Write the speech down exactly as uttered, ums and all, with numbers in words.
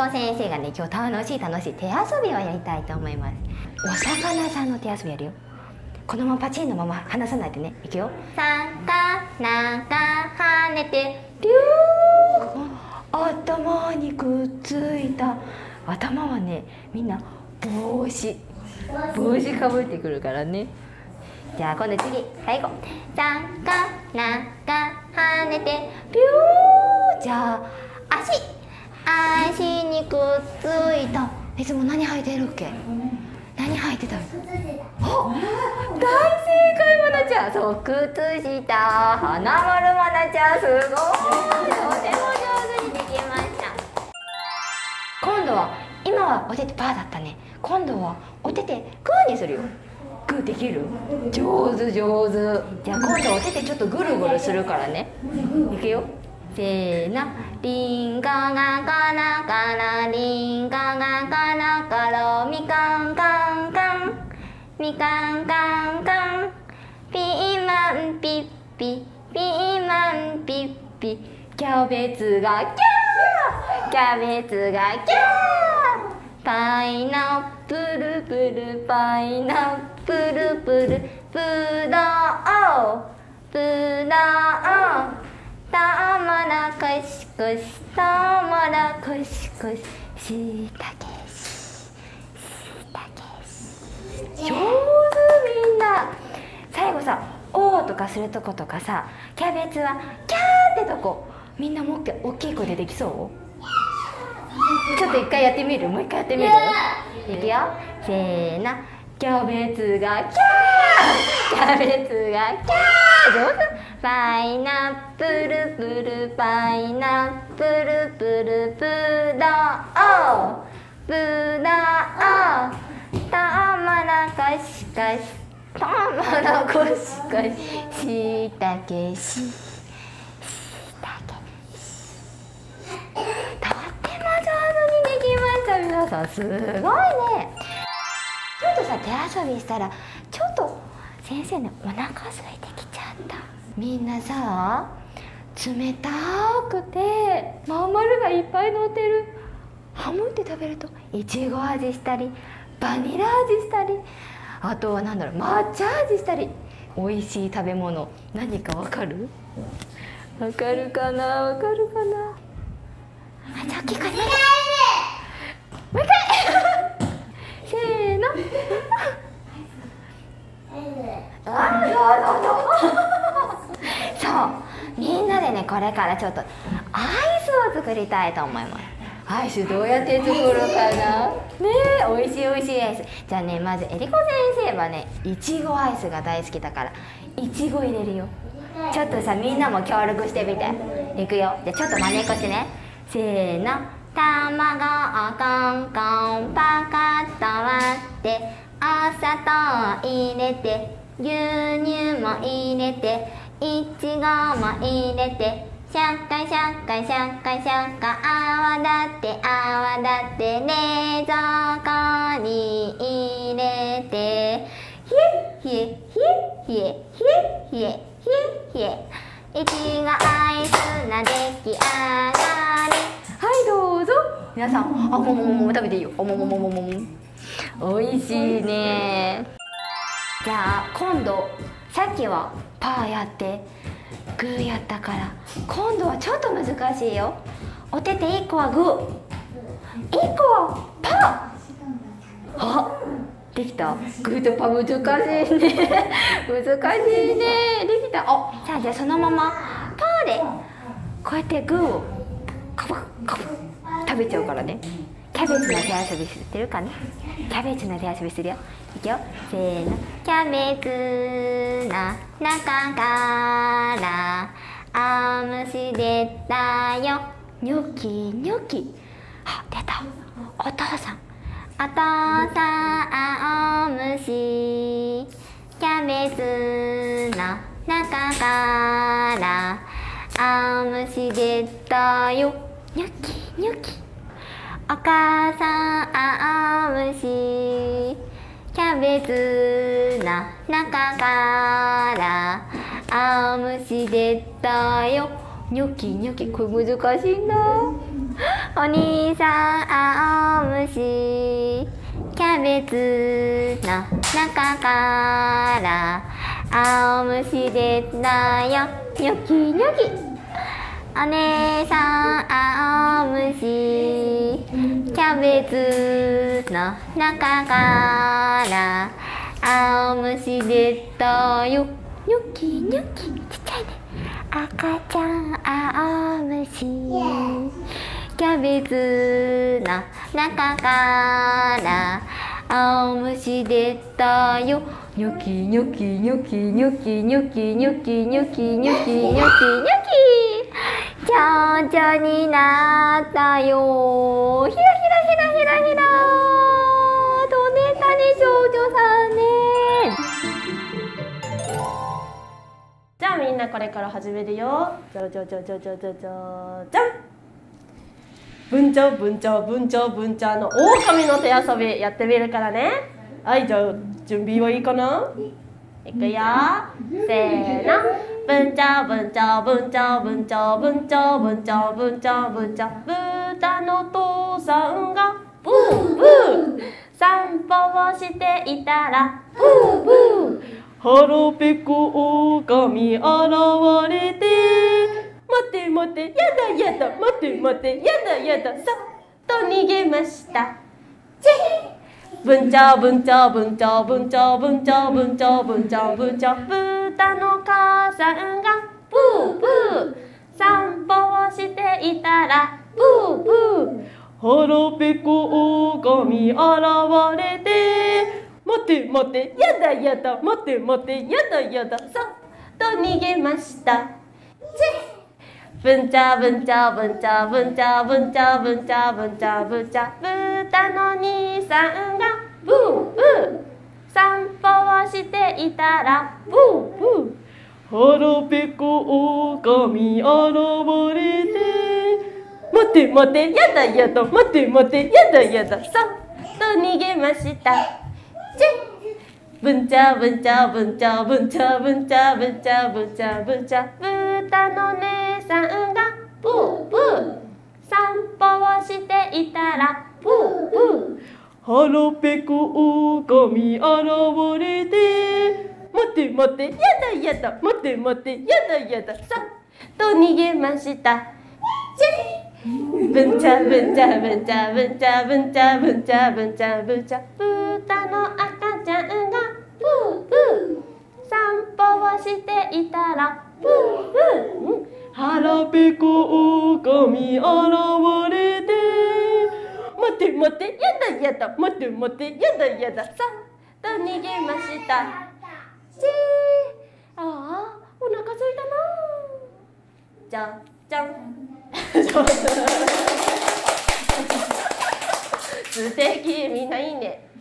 子先生がね、今日楽しい楽しい手遊びをやりたいと思います。お魚さんの手遊びやるよ。このままパチンのまま離さないでね。いくよ。魚が跳ねてビュー、頭にくっついた。頭はね、みんな帽子帽子かぶってくるからね。じゃあ今度次、最後。魚が跳ねてビュー。じゃあ足足にくっついた。いつも何履いてるっけ？何履いてたの？あ、大正解、まなちゃん。そう、靴下。花丸まなちゃん、すごい。とても上手にできました。今度は、今はお手手パーだったね。今度はお手手グーにするよ。グーできる？上手上手。じゃあ今度お手手ちょっとぐるぐるするからね。いくよ。せーの。リンゴがガラガラ、リンゴがガラガラ、みかんカンカン、みかんカンカン、ピーマンピッピ、ピーマンピッピ、キャベツがキャー、キャベツがキャー、パイナップルプル、パイナップルプル、ぶどう、ぶどう、トウモロコシコシ、トウモロコシコシ、しいたけし、しいたけし。上手、みんな。最後さ、おーとかするとことかさ、キャベツはキャーってとこ、みんなもう一回大きい声でできそう？ちょっと一回やってみる？もう一回やってみる？いくよ。せーの。キャベツがキャー、キャベツがキャー。上手。パイナップルプル、パイナップルプル、ぶどう、ぶどう、トウモロコシコシ、トウモロコシコシ、しいたけし、しいたけし。とっても上手にできました。皆さんすごいね。ちょっとさ、手遊びしたらちょっと先生ね、お腹空いてきちゃった。みんなさ、冷たくてまん丸がいっぱい乗ってるハムって食べるといちご味したり、バニラ味したり、あとはなんだろう、抹茶味したり、美味しい食べ物何かわかる？わかるかな？わかるかな？あ、じゃあ大きい声でもう一回せーの。あ、そうそうそうそう、みんなでね、これからちょっとアイスを作りたいと思います。アイスどうやって作るかなね。え、美味しい美味しいアイス。じゃあね、まずえりこ先生はね、いちごアイスが大好きだからいちご入れるよ。ちょっとさ、みんなも協力してみて。いくよ。じゃあちょっと真似っこしてね。せーの。卵をコンコンパカッと割って、お砂糖入れて、牛乳も入れて、いちごも入れて、シャッカシャッカシャッカシャッカ、泡立って泡立って冷蔵庫に入れて、ひえひえひえひえひえひえひえ、いちごアイスの出来上がり。はい、どうぞ。皆さん、あ、もももも食べていいよ。おもももももも。美味しいね。じゃあ今度、さっきはパーやってグーやったから、今度はちょっと難しいよ。お手手いっこはグー、いっこはパー。あ、できた。グーとパー難しいね難しいね。できた。あ、さあ、じゃあそのままパーでこうやってグーをカブカブ食べちゃうからね。キャベツの手遊び知ってるかな？キャベツの手遊びするよ。いくよ。せーの。キャベツの中からあむし出たよ。ニョキニョキ。あ、出た。お父さん。お父さん、おむし。キャベツの中からあむし出たよ。ニョキニョキ。お母さん、あむし。キャベツの中からあむし出たよ。ニョキニョキ。これ難しいな。 お兄さん青虫キャベツの中から青虫出たよニョキニョキ。お姉さん青虫キャベツの中から青虫出たよニョキニョキ。ちっちゃいね。赤ちゃん青虫キャベツの中から青虫出たよニョキニョキニョキニョキニョキニョキニョキニョキニョキニョキ。ちょうちょになったよ。ひらひらひらひらひら。飛んでたね、ちょうちょさんね。 じゃあみんなこれから始めるよ。じゃじゃじゃじゃじゃじゃじゃじゃん。文鳥文鳥文鳥文鳥の狼の手遊びやってみるからね。はい、じゃあ準備はいいかな。いくよ。せーの。文鳥文鳥文鳥文鳥文鳥文鳥文鳥文鳥。豚の父さんがブーブー散歩をしていたらブーブー。腹ペコ狼現れて待て待てやだやだ待て待てやだやださっと逃げました。チェ文鳥文鳥文鳥文鳥文鳥文鳥文鳥文鳥。豚の母さんがブーブー散歩をしていたらブーブー。腹ペコ狼現れて待て待てやだやだ待て待てやだやださっと逃げました。文鳥文鳥文鳥文鳥文鳥文鳥文鳥文鳥。豚の兄さんがブーブー散歩をしていたらブーブー。腹ペコ狼現れて待て待てやだやだ待て待てやだやださっと逃げました。文鳥文鳥文鳥文鳥文鳥文鳥文鳥文鳥。豚の姉さんがブーブー散歩をしていたらブーブー。腹ペコ狼現れて待て待てやだやだ待て待てやだやださっと逃げました。文鳥文鳥文鳥文鳥文鳥文鳥文鳥文鳥。豚の赤ちゃんがブーブー散歩をしていたらブーブー。腹ペコ狼現れて待て待てやだやだ待て待てやだやださっと逃げました。チーああお腹すいたな。じゃじゃん素敵みんないいね。